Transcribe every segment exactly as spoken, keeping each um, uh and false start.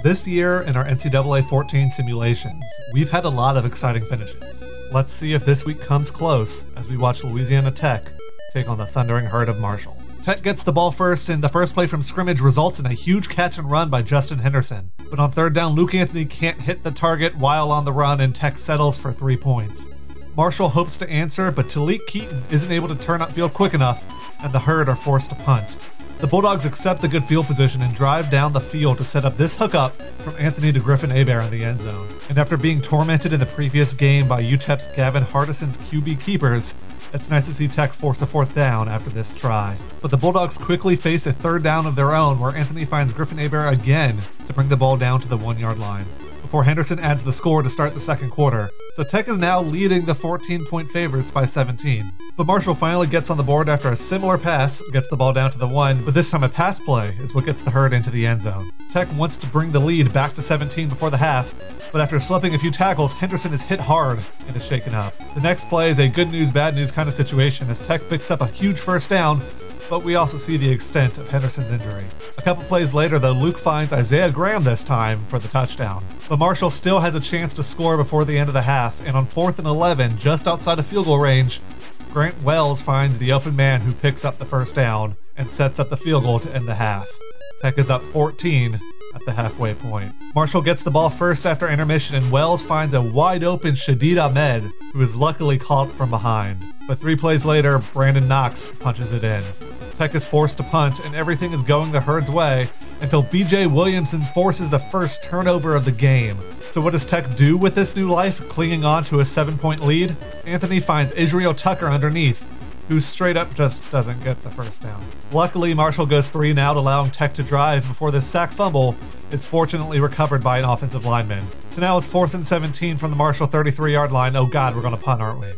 This year in our N C double A fourteen simulations, we've had a lot of exciting finishes. Let's see if this week comes close as we watch Louisiana Tech take on the Thundering Herd of Marshall. Tech gets the ball first, and the first play from scrimmage results in a huge catch and run by Justin Henderson. But on third down, Luke Anthony can't hit the target while on the run, and Tech settles for three points. Marshall hopes to answer, but Talik Keaton isn't able to turn upfield quick enough, and the Herd are forced to punt. The Bulldogs accept the good field position and drive down the field to set up this hookup from Anthony to Griffin Hebert in the end zone. And after being tormented in the previous game by U T E P's Gavin Hardison's Q B keepers, it's nice to see Tech force a fourth down after this try. But the Bulldogs quickly face a third down of their own where Anthony finds Griffin Hebert again to bring the ball down to the one-yard line, before Henderson adds the score to start the second quarter. So Tech is now leading the fourteen-point favorites by seventeen. But Marshall finally gets on the board after a similar pass, gets the ball down to the one, but this time a pass play is what gets the Herd into the end zone. Tech wants to bring the lead back to seventeen before the half, but after slipping a few tackles, Henderson is hit hard and is shaken up. The next play is a good news, bad news kind of situation as Tech picks up a huge first down, but we also see the extent of Henderson's injury. A couple plays later, though, Luke finds Isaiah Graham this time for the touchdown. But Marshall still has a chance to score before the end of the half, and on fourth and eleven, just outside of field goal range, Grant Wells finds the open man who picks up the first down and sets up the field goal to end the half. Tech is up fourteen at the halfway point. Marshall gets the ball first after intermission, and Wells finds a wide-open Shadid Ahmed, who is luckily caught from behind. But three plays later, Brandon Knox punches it in. Tech is forced to punt, and everything is going the Herd's way until B J Williamson forces the first turnover of the game. So what does Tech do with this new life, clinging on to a seven-point lead? Anthony finds Israel Tucker underneath, who straight up just doesn't get the first down. Luckily, Marshall goes three and out, allowing Tech to drive before this sack fumble is fortunately recovered by an offensive lineman. So now it's fourth and seventeen from the Marshall thirty-three-yard line. Oh God, we're gonna punt, aren't we?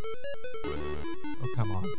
Oh, come on.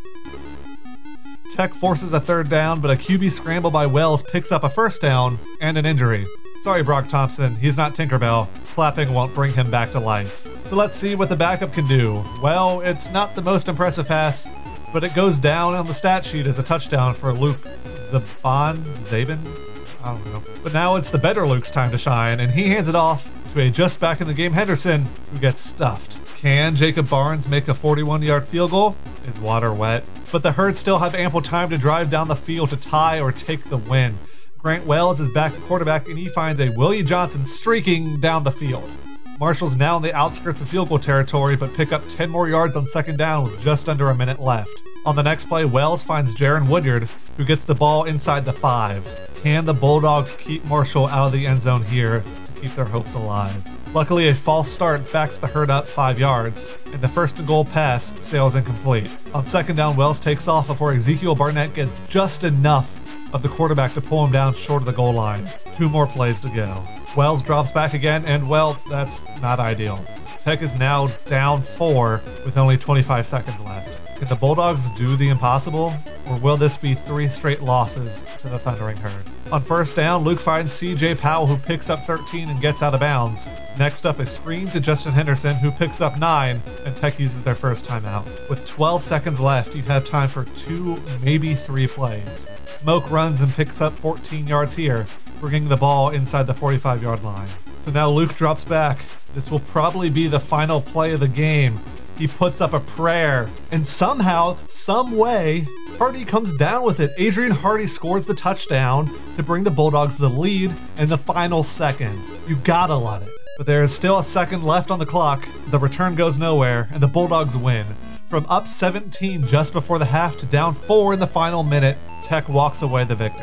Tech forces a third down, but a Q B scramble by Wells picks up a first down and an injury. Sorry, Brock Thompson, he's not Tinkerbell. Clapping won't bring him back to life. So let's see what the backup can do. Well, it's not the most impressive pass, but it goes down on the stat sheet as a touchdown for Luke Zaban, Zabin? I don't know. But now it's the better Luke's time to shine, and he hands it off to a just back in the game Henderson, who gets stuffed. Can Jacob Barnes make a forty-one-yard field goal? Is water wet? But the Herd still have ample time to drive down the field to tie or take the win. Grant Wells is back at quarterback, and he finds a Willie Johnson streaking down the field. Marshall's now on the outskirts of field goal territory, but pick up ten more yards on second down with just under a minute left. On the next play, Wells finds Jaron Woodyard, who gets the ball inside the five. Can the Bulldogs keep Marshall out of the end zone here to keep their hopes alive? Luckily, a false start backs the Herd up five yards, and the first and goal pass sails incomplete. On second down, Wells takes off before Ezekiel Barnett gets just enough of the quarterback to pull him down short of the goal line. Two more plays to go. Wells drops back again, and well, that's not ideal. Tech is now down four with only twenty-five seconds left. Can the Bulldogs do the impossible, or will this be three straight losses to the Thundering Herd? On first down, Luke finds C J Powell, who picks up thirteen and gets out of bounds. Next up, a screen to Justin Henderson, who picks up nine, and Tech uses their first timeout. With twelve seconds left, you have time for two, maybe three plays. Smoke runs and picks up fourteen yards here, bringing the ball inside the forty-five-yard line. So now Luke drops back. This will probably be the final play of the game. He puts up a prayer, and somehow, some way, Hardy comes down with it. Adrian Hardy scores the touchdown to bring the Bulldogs the lead in the final second. You gotta love it. But there is still a second left on the clock. The return goes nowhere, and the Bulldogs win. From up seventeen just before the half to down four in the final minute, Tech walks away the victors.